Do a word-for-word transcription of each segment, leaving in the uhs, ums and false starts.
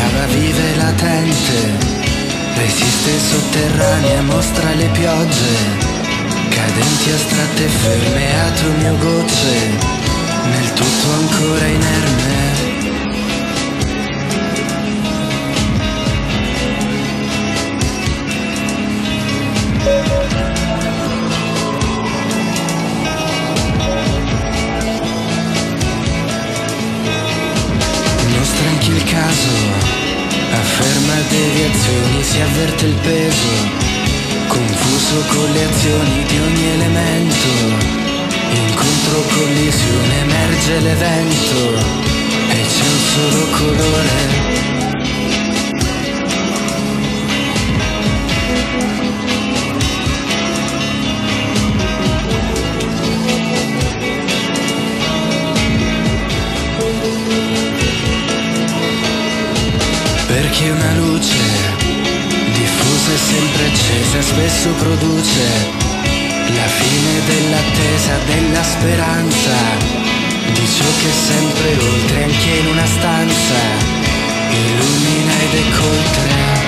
lava viva e latente, resiste sotterranea, mostra le piogge, cadenti astratte ferme, atomi o gocce, nel tutto ancora inerme. Il caso afferma deviazioni, si avverte il peso confuso con le azioni di ogni elemento, incontro collisione, emerge l'evento e c'è un solo colore. Perché una luce diffusa e sempre accesa spesso produce la fine dell'attesa, della speranza, di ciò che è sempre oltre, anche in una stanza illumina ed è coltre.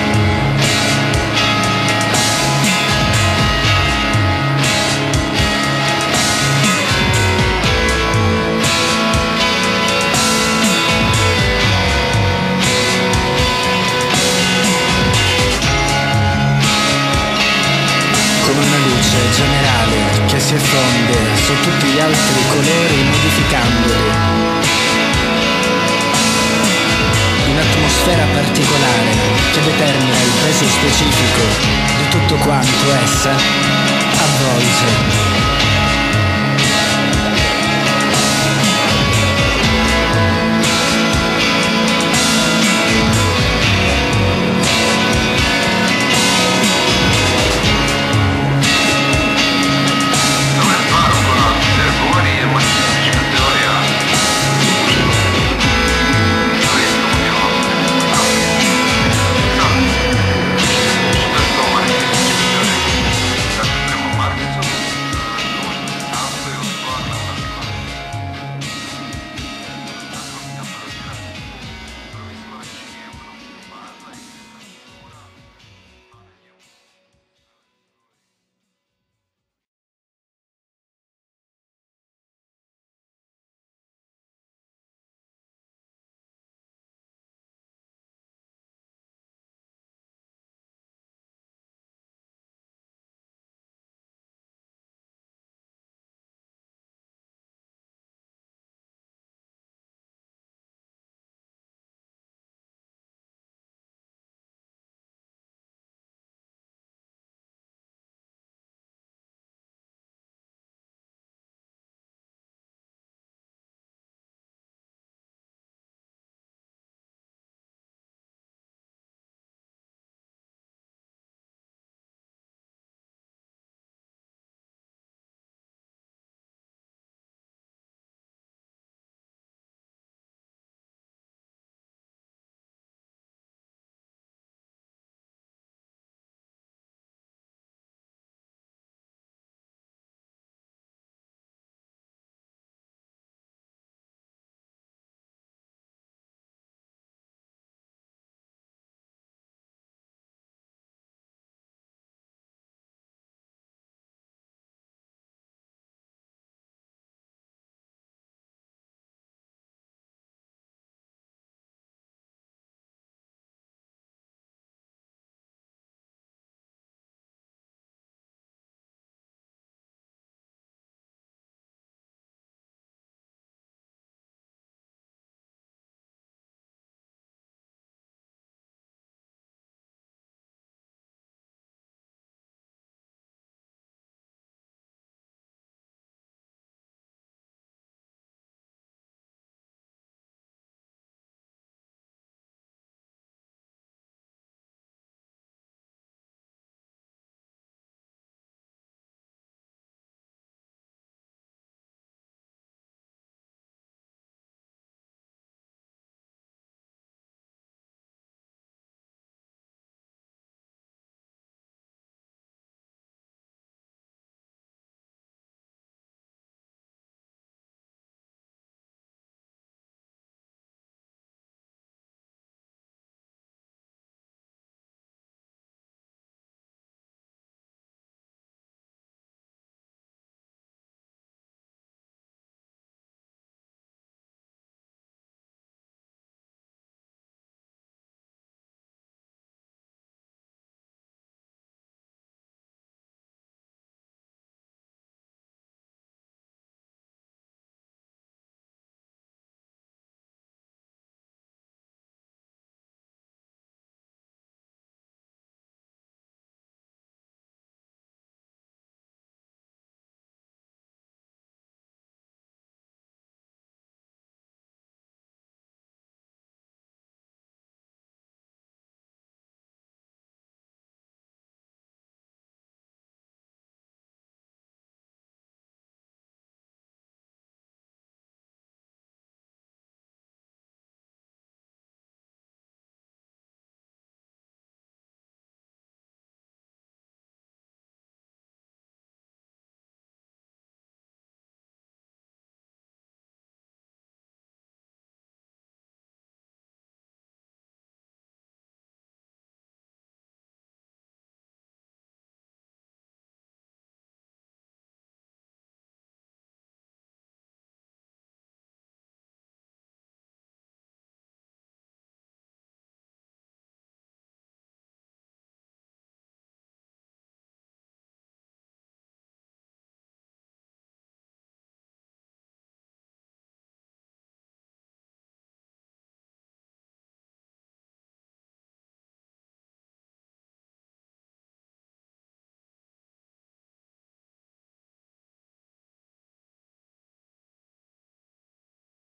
Come una luce generale che si effonde su tutti gli altri colori modificandoli. Un'atmosfera particolare che determina il peso specifico di tutto quanto essa avvolge.